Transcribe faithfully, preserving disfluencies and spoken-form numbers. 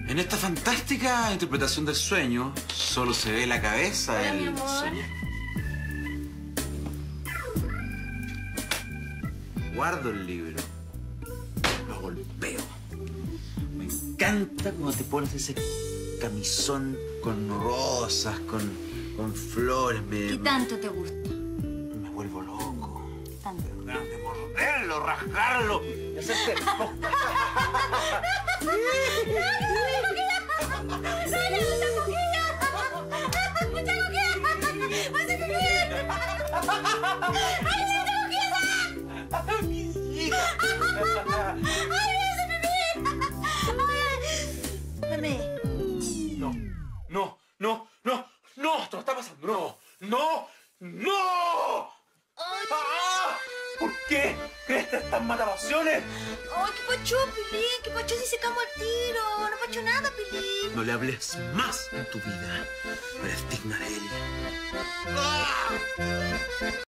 En esta fantástica interpretación del sueño, solo se ve la cabeza Hola, del mi amor. sueño. Guardo el libro. Lo golpeo. Me encanta cuando te pones ese camisón con rosas, con, con flores. Me, ¿Qué tanto te gusta? me vuelvo loco. Tanto. Ganas de morderlo, rasgarlo y hacerte... Mami. No, no, no, no, no, esto no está pasando, no, no, no. ¡Ah! ¿Por qué crees estas matapasiones? Ay, qué pacho, Pilín, qué pacho si se camó al tiro. No pacho nada, Pilín. No le hables más en tu vida. Eres digna de él. ¡Ah!